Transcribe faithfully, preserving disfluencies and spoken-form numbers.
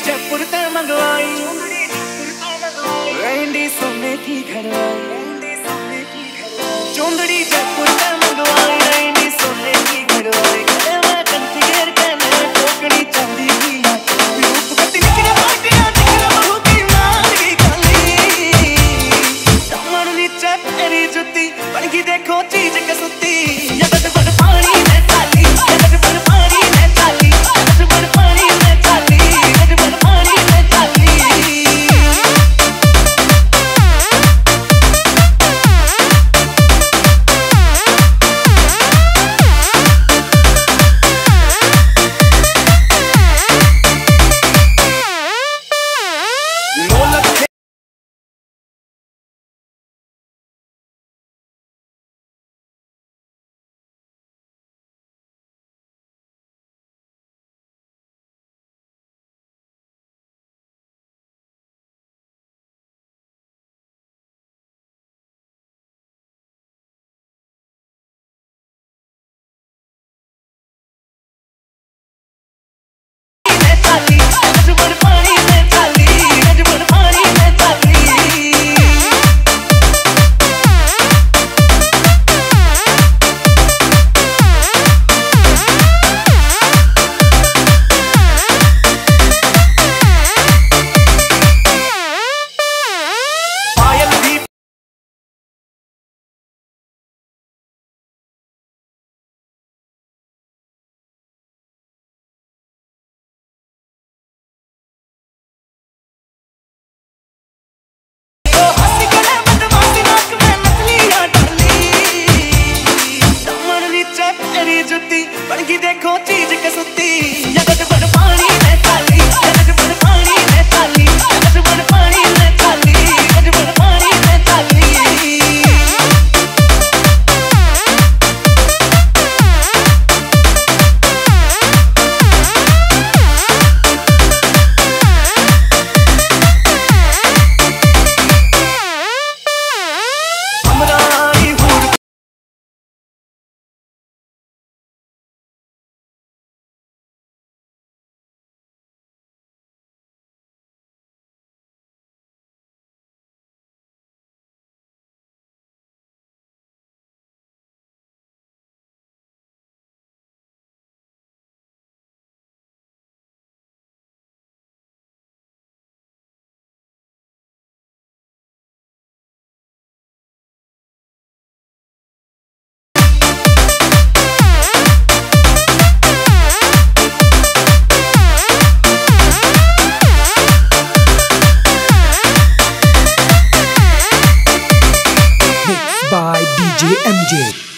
जयपुर ते मंगवाई, रहंदी सोने की घरवाई। चुंदड़ी जयपुर ते मंगवाई, रहंदी सोने की घरवाई। गले में कंठी घेर के मैं टोकरी चांदी की रूप कति निकले बाटियां निकले बहू की मार की खाली। कमर नीचे तेरी जुत्ती बन गई देखो चीज कसुती। बनगी देखो चीज कसुती। जगत भर पानी में थाली, जगत भर पानी में थाली, जगत भर पानी में थाली, जगत भर पानी में थाली। by D J M J.